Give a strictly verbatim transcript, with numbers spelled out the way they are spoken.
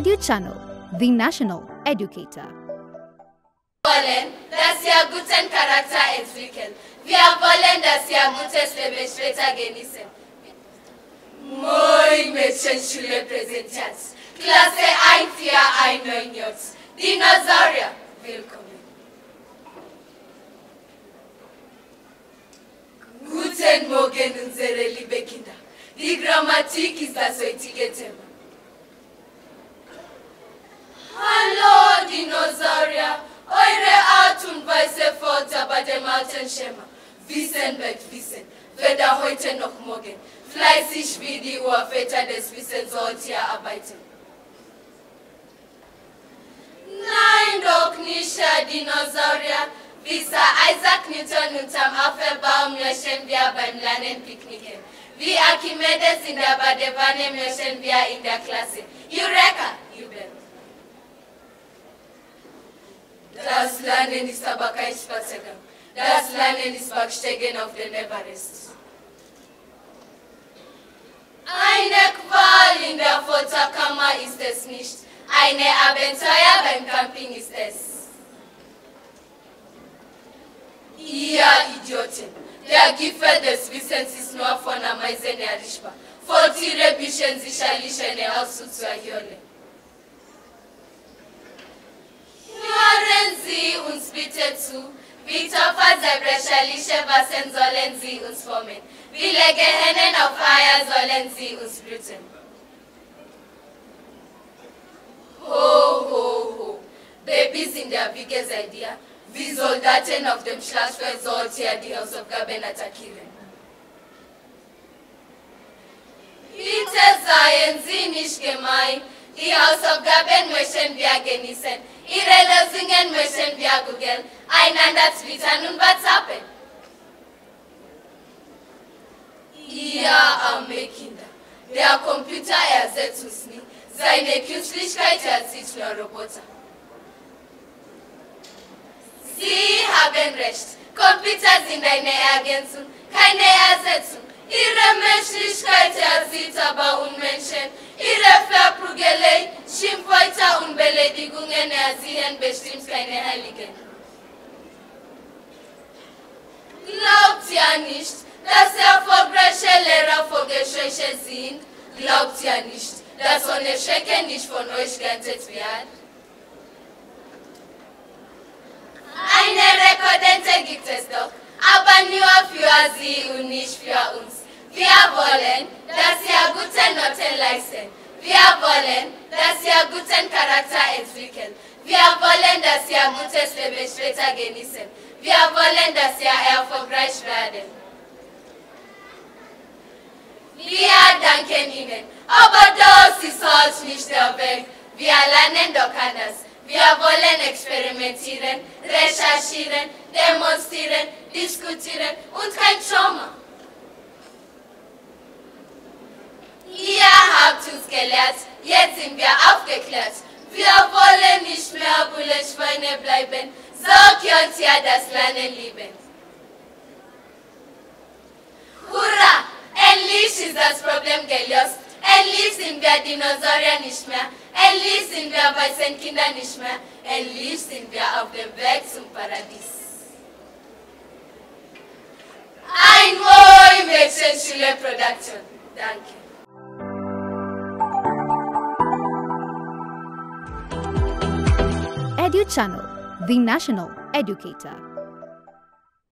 Edu Channel, the national educator. Wollen, dass ihr guten Charakter entwickeln. Wir wollen, dass ihr gutes Leben später genießen. Moin Mädchenschule präsentiert. Klasse eins vier eins neun J. Dinosaurier, willkommen. Guten Morgen, unsere liebe Kinder. Die Grammatik ist das heutige Thema. Hallo Dinosaurier, eure Art und Weise folgt aber dem alten Schema. Wissen wird Wissen, weder heute noch morgen. Fleißig wie die Urväter des Wissens sollt ihr arbeiten. Nein, doch nicht, Herr Dinosaurier. Wie Sir Isaac Newton unterm Apfelbaum möchten wir beim Lernen picknicken. Wie Archimedes in der Badewanne möchten wir in der Klasse. Eureka, jubeln. Das Lernen ist aber kein Spaziergang. Das Lernen ist Bergsteigen auf den Everest. Eine Qual in der Folterkammer ist es nicht. Eine Abenteuer beim Camping ist es. Ihr Idioten, der Gipfel des Wissens ist nur von Ameisen erreichbar. Vor Tiere büchen sicherlich eine Ausflug zur Hölle. Hören Sie uns bitte zu. Wie Topfer-Zerbrecherliche Wassen sollen Sie uns formen. Wie Legehennen auf Eier sollen Sie uns brüten. Ho, ho, ho. Babys in der Wiege seid ihr. Wie Soldaten auf dem Schlachtfeld sollt ihr die Hausaufgaben attackieren. Bitte seien Sie nicht gemein. Die Hausaufgaben möchten wir genießen. Ihre Lösungen möchten wir googeln, einander twittern und WhatsAppen. Ihr arme Kinder, der Computer ersetzt uns nie. Seine Künstlichkeit erzieht nur Roboter. Sie haben recht. Computer sind eine Ergänzung, keine Ersetzung. Ihre Menschlichkeit erzieht aber Unmenschen. Ihre Verprügelei, Schimpfwörter und Beleidigungen erziehen bestimmt keine Heiligen. Glaubt ihr nicht, dass erfolgreiche Lehrer Vogelscheuche sind? Glaubt ihr nicht, dass ohne Schrecken nicht von euch geerntet wird? Eine Rekordente gibt es doch, aber nur für sie und nicht für uns. Wir wollen, dass ihr gute Noten leisten. Wir wollen, dass ihr guten Charakter entwickelt. Wir wollen, dass ihr gutes Leben später genießen. Wir wollen, dass ihr erfolgreich werdet. Wir danken Ihnen, aber das ist halt nicht der Weg. Wir lernen doch anders. Wir wollen experimentieren, recherchieren, demonstrieren, diskutieren und kein Trauma. Ihr habt uns gelehrt, jetzt sind wir aufgeklärt. Wir wollen nicht mehr Bullenschweine bleiben, so könnt ihr das Lernen lieben. Hurra! Endlich ist das Problem gelöst. Endlich sind wir Dinosaurier nicht mehr. Endlich sind wir weißen Kinder nicht mehr. Endlich sind wir auf dem Weg zum Paradies. Ein Moi Mädchenschule Production. Danke. Edu Channel, the national educator.